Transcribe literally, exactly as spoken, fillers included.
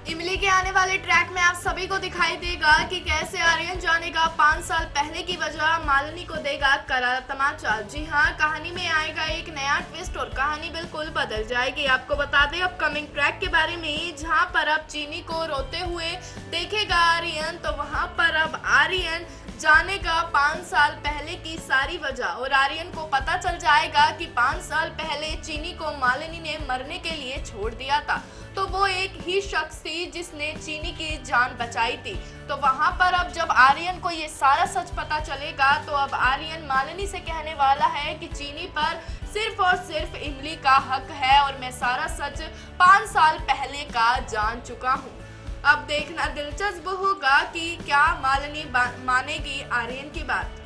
इमली के आने वाले ट्रैक में आप सभी को दिखाई देगा कि कैसे आर्यन जानेगा पाँच साल पहले की वजह, मालिनी को देगा करारा तमाचा। जी हाँ, कहानी में आएगा एक नया ट्विस्ट और कहानी बिल्कुल बदल जाएगी। आपको बता दें अपकमिंग ट्रैक के बारे में, जहां पर अब चीनी को रोते हुए देखेगा आर्यन, तो वहां पर अब आर्यन जानेगा पाँच साल पहले की सारी वजह और आर्यन को पता चल जाएगा कि पाँच साल पहले चीनी को मालिनी ने मरने के लिए छोड़ दिया था। तो वो एक ही शख्स थी जिसने चीनी की जान बचाई थी। तो वहां पर अब जब आर्यन को ये सारा सच पता चलेगा, तो अब आर्यन मालिनी से कहने वाला है कि चीनी पर सिर्फ और सिर्फ इमली का हक है और मैं सारा सच पाँच साल पहले का जान चुका हूँ। अब देखना दिलचस्प होगा कि क्या मालिनी मानेगी आर्यन की बात।